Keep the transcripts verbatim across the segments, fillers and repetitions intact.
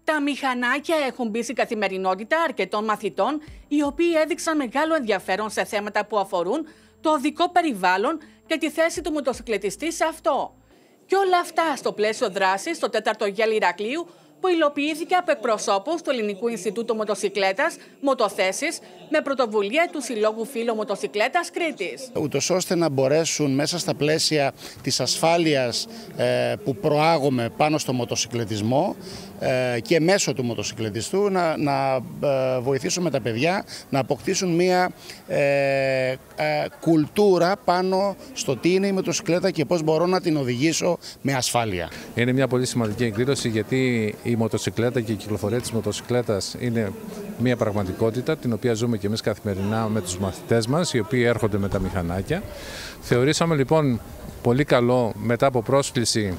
Τα μηχανάκια έχουν μπει στην καθημερινότητα αρκετών μαθητών, οι οποίοι έδειξαν μεγάλο ενδιαφέρον σε θέματα που αφορούν το οδικό περιβάλλον και τη θέση του μοτοσυκλετιστή σε αυτό. Και όλα αυτά στο πλαίσιο δράσης στο τέταρτο Γέλ Ηρακλείου, που υλοποιήθηκε από εκπροσώπους του Ελληνικού Ινστιτούτου Μοτοσυκλέτας, Μοτοθέσεις, με πρωτοβουλία του Συλλόγου Φίλων Μοτοσυκλέτας Κρήτης. Ούτως ώστε να μπορέσουν μέσα στα πλαίσια της ασφάλειας ε, που προάγουμε πάνω στο μοτοσυκλετισμό ε, και μέσω του μοτοσυκλετιστού να, να ε, βοηθήσουμε τα παιδιά να αποκτήσουν μια ε, ε, κουλτούρα πάνω στο τι είναι η μοτοσυκλέτα και πώς μπορώ να την οδηγήσω με ασφάλεια. Είναι μια πολύ σημαντική εκδήλωση, γιατί η μοτοσυκλέτα και η κυκλοφορία της μοτοσυκλέτας είναι μια πραγματικότητα την οποία ζούμε και εμείς καθημερινά με τους μαθητές μας, οι οποίοι έρχονται με τα Θεωρήσαμε λοιπόν πολύ καλό, μετά από πρόσκληση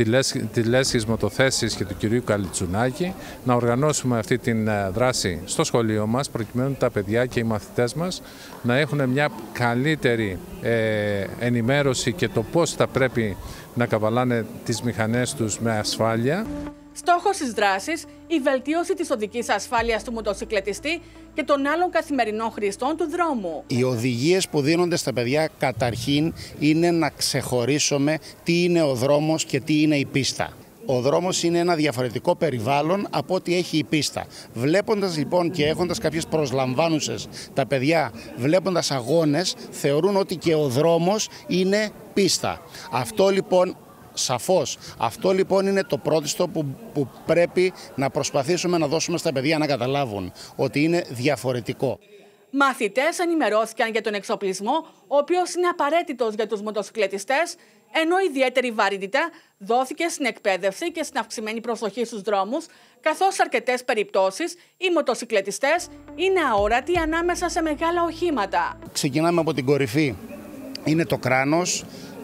τη Λέσχης Μοτοθέσεις και του κυρίου Καλιτσουνάκη, να οργανώσουμε αυτή τη δράση στο σχολείο μας, προκειμένου τα παιδιά και οι μαθητές μας να έχουν μια καλύτερη ε, ενημέρωση και το πώς θα πρέπει να καβαλάνε τις μηχανές τους με ασφάλεια. Στόχος της δράσης, η βελτίωση της οδικής ασφάλειας του μοτοσυκλετιστή και των άλλων καθημερινών χρηστών του δρόμου. Οι οδηγίες που δίνονται στα παιδιά καταρχήν είναι να ξεχωρίσουμε τι είναι ο δρόμος και τι είναι η πίστα. Ο δρόμος είναι ένα διαφορετικό περιβάλλον από ό,τι έχει η πίστα. Βλέποντας λοιπόν και έχοντας κάποιες προσλαμβάνουσες, τα παιδιά βλέποντας αγώνες θεωρούν ότι και ο δρόμος είναι πίστα. Αυτό λοιπόν Σαφώς. Αυτό λοιπόν είναι το πρώτο που, που πρέπει να προσπαθήσουμε να δώσουμε στα παιδιά να καταλάβουν, ότι είναι διαφορετικό. Μαθητές ενημερώθηκαν για τον εξοπλισμό, ο οποίος είναι απαραίτητος για τους μοτοσυκλετιστές, ενώ ιδιαίτερη βαρύτητα δόθηκε στην εκπαίδευση και στην αυξημένη προσοχή στους δρόμους, καθώς σε αρκετές περιπτώσεις οι μοτοσυκλετιστές είναι αόρατοι ανάμεσα σε μεγάλα οχήματα. Ξεκινάμε από την κορυφή. Είναι το κράνος.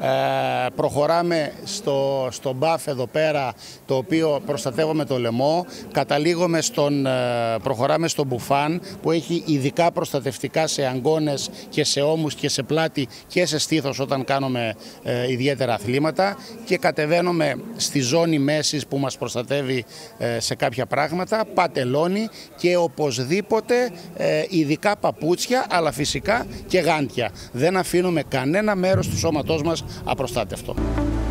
Ε, προχωράμε στο, στο μπαφ εδώ πέρα, το οποίο προστατεύουμε το λαιμό. Καταλήγουμε στον, ε, προχωράμε στο μπουφάν, που έχει ειδικά προστατευτικά σε αγκώνες και σε ώμους και σε πλάτη και σε στήθος όταν κάνουμε ε, ιδιαίτερα αθλήματα, και κατεβαίνουμε στη ζώνη μέσης που μας προστατεύει ε, σε κάποια πράγματα, πατελώνι και οπωσδήποτε ε, ειδικά παπούτσια, αλλά φυσικά και γάντια. Δεν αφήνουμε κανένα μέρος του σώματός μας απροστάτευτο.